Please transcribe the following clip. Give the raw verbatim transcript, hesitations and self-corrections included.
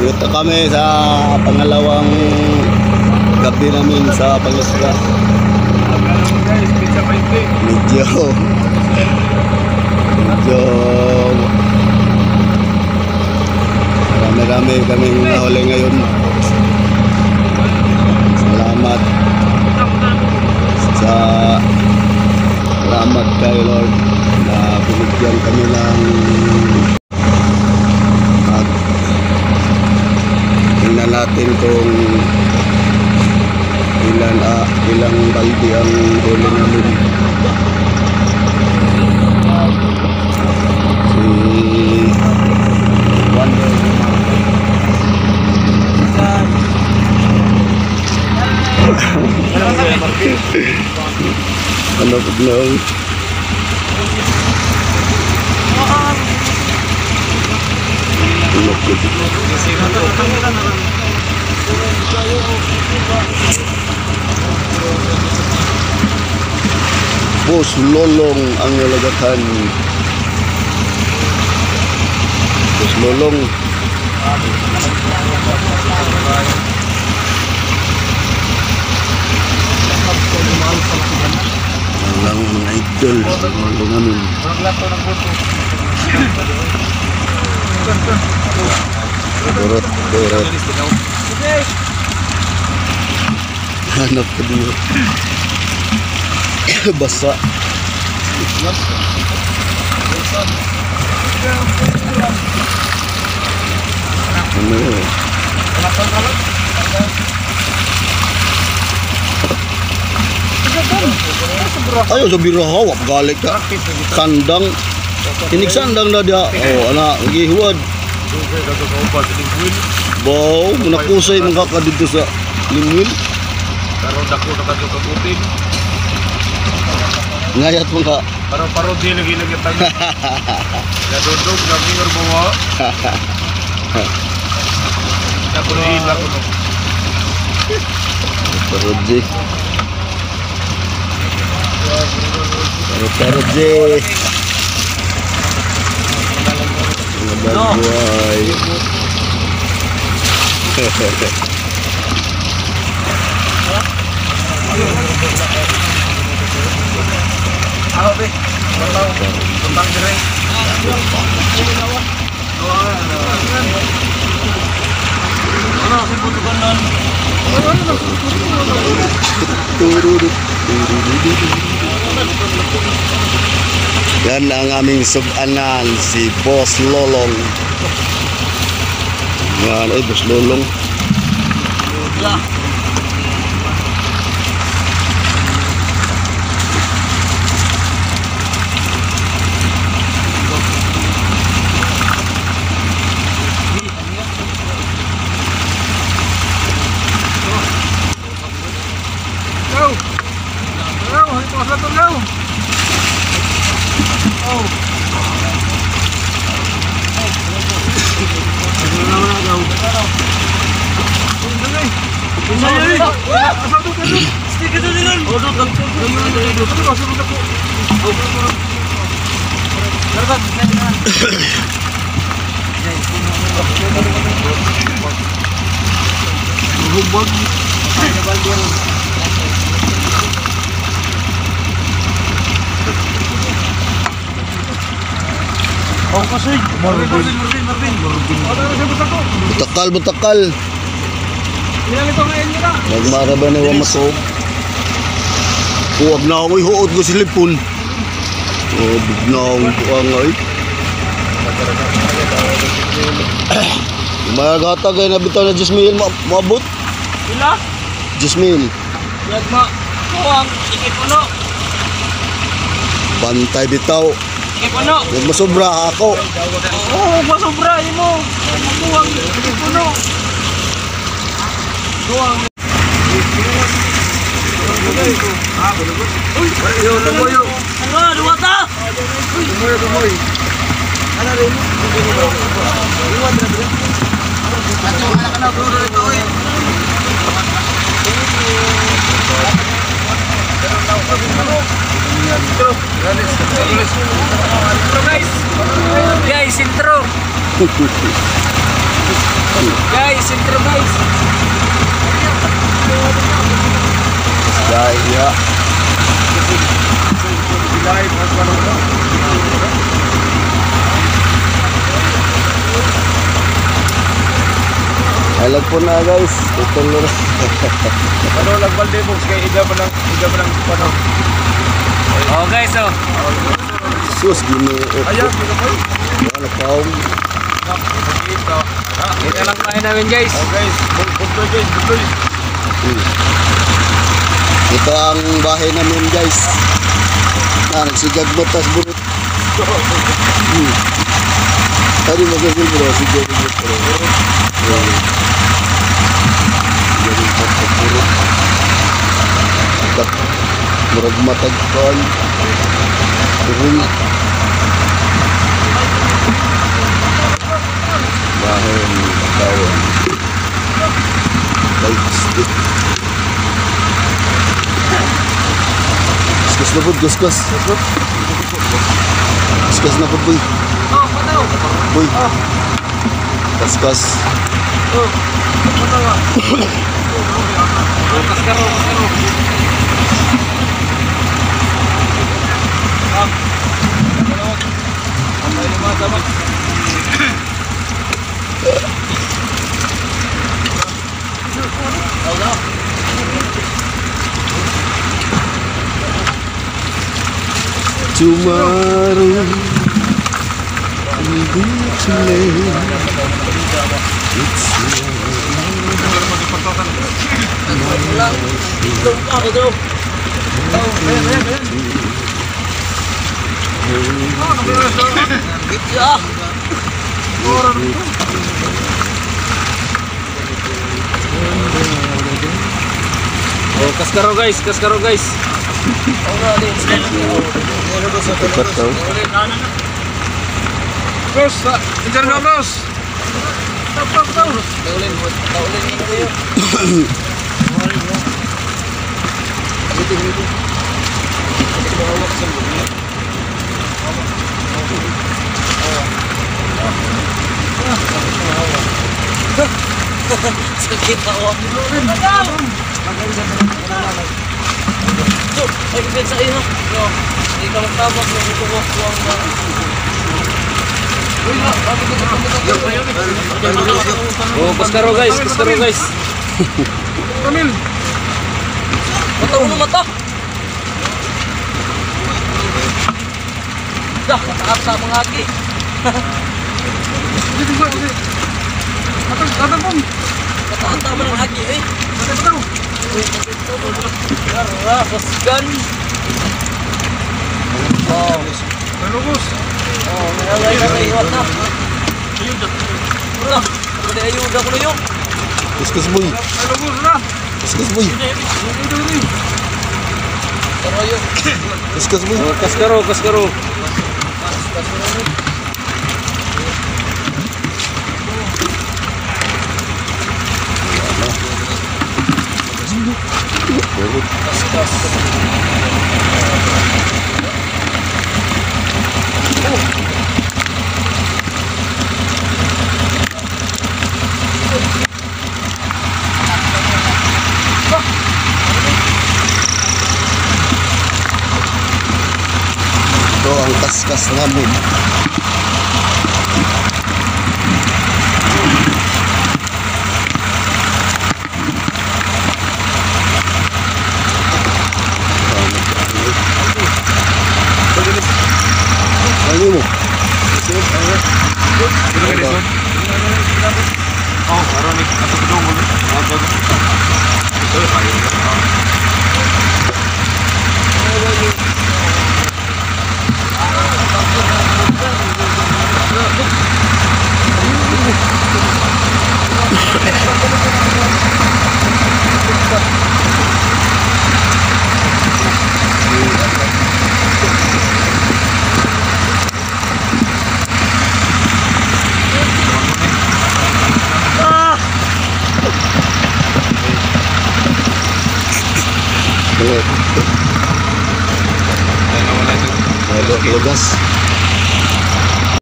Ito kami sa pangalawang gabi namin sa Pangisla. Medyo Medyo marami-rami kaming nahuli ngayon. Salamat sa Salamat kay Lord na binigyan kami ng at tingnan natin kung ilan ah, ilang baldi ang huli namin. Si Wonder ano ko na Boss Lolong ang nalagatan. Boss Lolong ang mga idol Lolong namin. Dorot, dorot. Hanap ko dito. Basa. Ano yun? Ayaw sa birahaw, galit ka. Sandang. Tinig sandang na dia. Oh, anak, gihuwad. Baw, munakusay mga dito sa limwil. Karon dako na kadto ka putin. Ngayat mo ka. Paro-paro di lagi lagi tang. Gadodog na finger mo wa. Dako rin lang ko. Paro di. Paro paro di. Nabagway. Ako be, bataw, tumbang dire. Ano, siputukan nun. Yan ang aming subanan, si Boss Lolong. Yan, ay Boss Lolong. Oh kasi, Marvin, Marvin, Marvin, Marvin. Butakal, butakal. Ilang ito ngayon nila? Nagmara ba na yung maso? Huwag na ako'y huot ko silipon. Oh, bigna akong buwang ay. Mayagata kayo na bitaw na Jasmine maabot? Ila? Jasmine. Yagma, kuwang, ikipuno. Bantay bitaw. Ikipuno. Huwag masobra ako. Oo, oh, masobra, yun mo. Kuwang, ikipuno. Kuwang. Uy, yun, lumoyo. Ano, luwata? Lumoyo, lumoy. Ano rin? Luwat na rin. Ano, anak ka na, bro, ito eh. Intro guys. Guys, intro. Guys, intro guys. Guys, ya. Alag po na guys, ito lurus. Ano nagbalde box kay iga pa ng iga pa ng pano. Oh guys, oh. Sus gini. Ayan, kita po. Wala kaum. Ito. Ito lang tayo namin guys. Oh guys, butoy guys, butoy. Hmm. Ito ang bahay namin guys. Ah, nagsigag batas burot. Hmm. Tadi magasin bro, sigag batas bro. Jadi batas burot. Kat murag matag kon. Turun. Bahay ni kawan. Baik stick. Gus na po, gus gus. Gus gus na po, boy. Oh, pataw. Boy. Gus gus. Oh, pataw. Oh, kaskaro, kaskaro. Ah. Ano yung mga dapat? Tomorrow will be too late. It's Oh, kaskaro guys, kaskaro guys. Cepat tau. Bros, kejar enggak bros? Stop, stop, stop. Taulin, taulin ini kayo. Sakit ako. Pataw! Cuk, ay kipit sa iyo. Yo, hindi ka magtabak. Magtutuwak ko ang mga. Oh, kaskaro guys, kaskaro guys. Kamil. Mata ulo mata. Dah, mataap sa mga haki. Dito sa kasi. Atang atang pom. Mataap sa mga haki eh. Atang. Darah, basgan. Oh, Balubos. oh, nalay na iwan na. Ayuda. Wala, ada ayuda ko na yun. Gus gus boy. Balubos na. Gus gus boy. Dito rin. Pero yun. Gus gus boy. Oh, kaskaro, kaskaro. Ito ang kaskas namin. Ano mo? Oh, araw ni ato dong mo. Ah, bago. Ito kayo. Lugas.